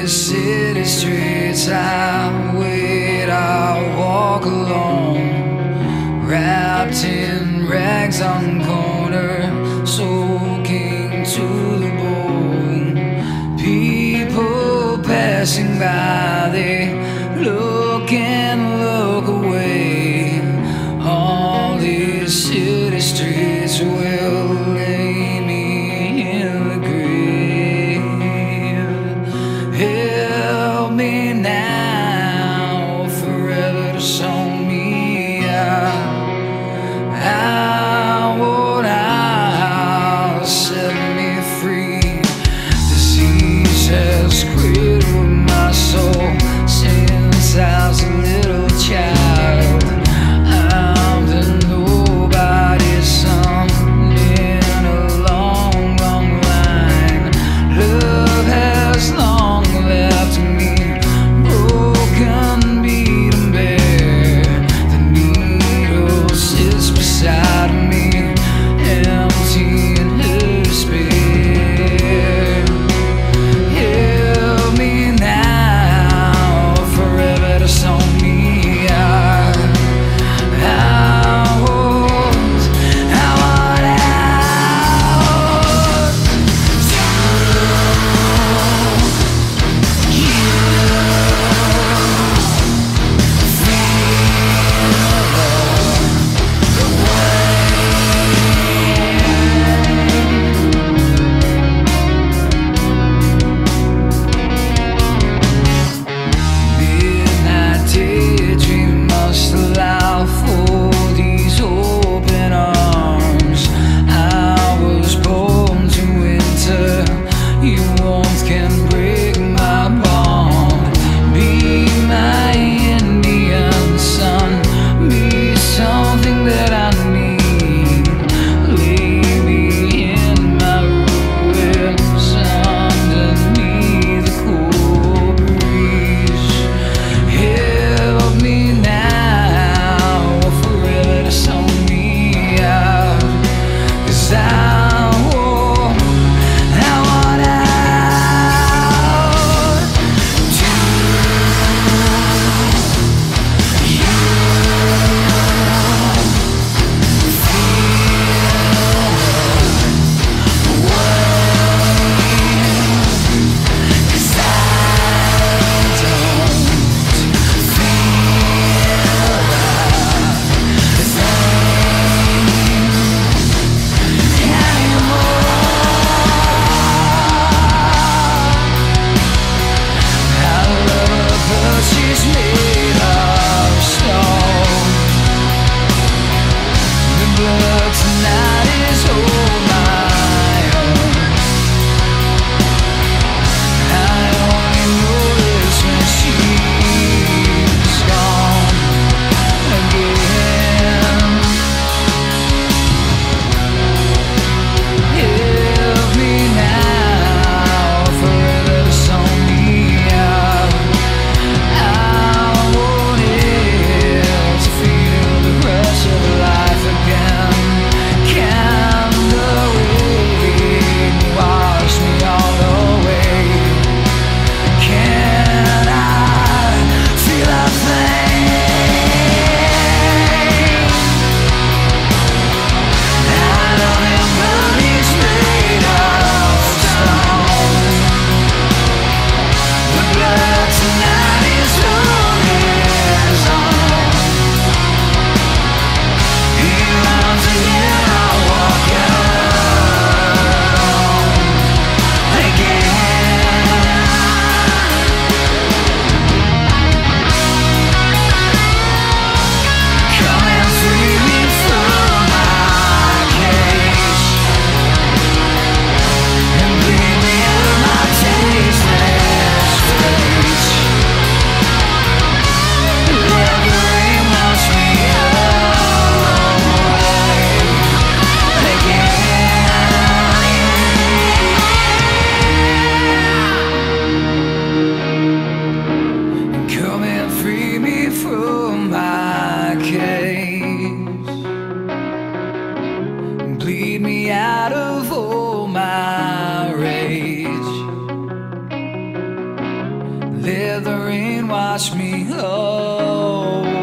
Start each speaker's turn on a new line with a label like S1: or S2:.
S1: these city streets I wait, I walk alone, wrapped in rags on the corner, soaking to the bone. People passing by, they look and look away. All these city streets will lay me in the grave. Help me now, forever to show me I want out, set me free. Disease has cradled my soul since I was a little child. I'm the nobody's son in a long, long line. Love has long left me broken, beaten bare. The needle sits beside me, empty in despair. Help me now, forever to show me I want midnight daydream must allow for these open arms. I was born to enter, your warmth can break my bond. Be my Indian sun, be something that I need. Lay me in my ruins underneath the cool breeze. Help me now, forever to show me out, 'cause I want out. She's made of stone. The blood tonight is all my own. I only notice when she's gone again. Help me now, forever to show me out. I want it to feel the rush of life again. Can the rain wash me all away? Can I feel a thing? I know him, but he's made of stone. The blood tonight is on his own. He runs again, I walk alone again. Come and free me from my cage, and bleed me out of my tasteless rage. Let the rain wash me away again. Come and free me from my cage, bleed me out of all my rage. the rain wash me away.